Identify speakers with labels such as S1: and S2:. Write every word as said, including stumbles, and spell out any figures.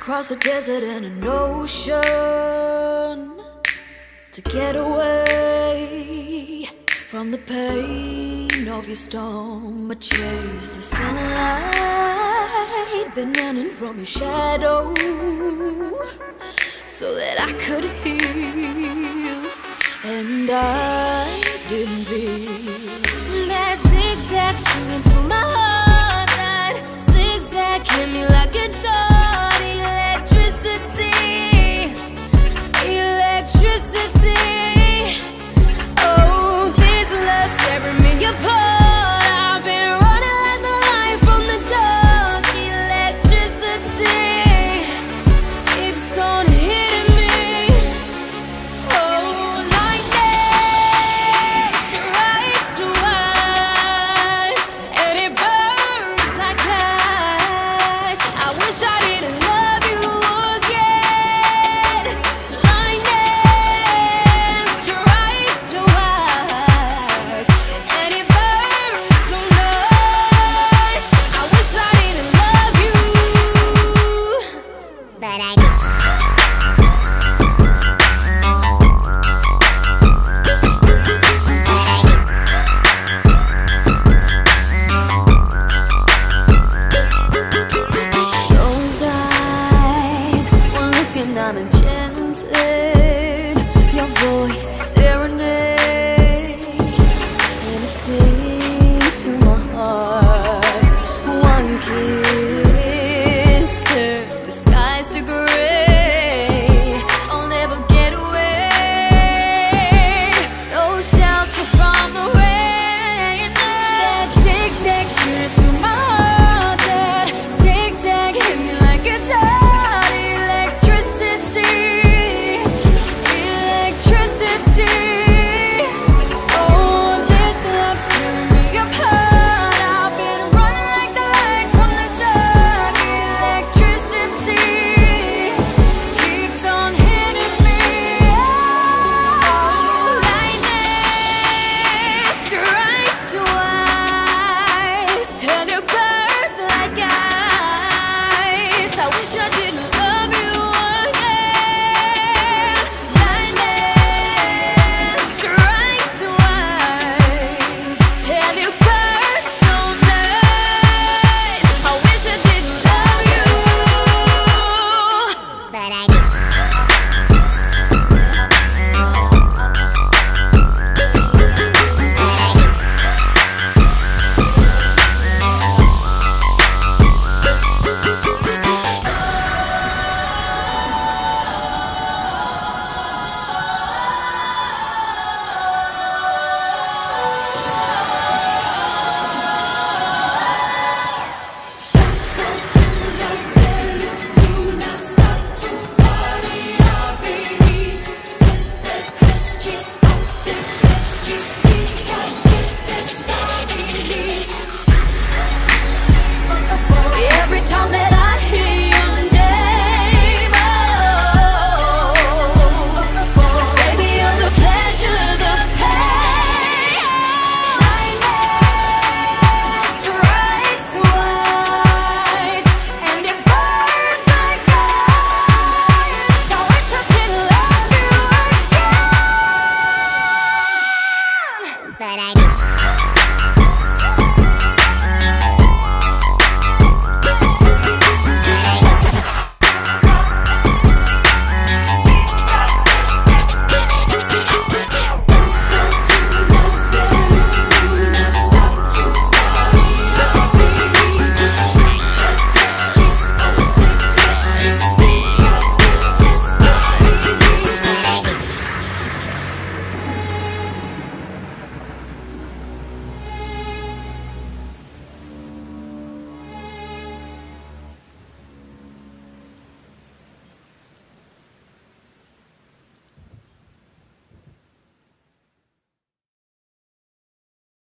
S1: across a desert and an ocean to get away from the pain of your storm. I chase the sunlight, been running from your shadow so that I could heal, and I didn't feel that zigzag shooting through my heart. That zigzag hit me like a dart. Electricity, electricity. Oh, this love tearing me apart. I've been running like the light from the dark. Electricity keeps on hitting me. Oh, lightning strikes twice, and it burns like ice. I wish I didn't love you again. Lightning strikes twice, and it burns so nice. I wish I didn't love you, but I do. Those eyes, one look and I'm enchanted. Your voice is serenade, and it sings to my heart. One kiss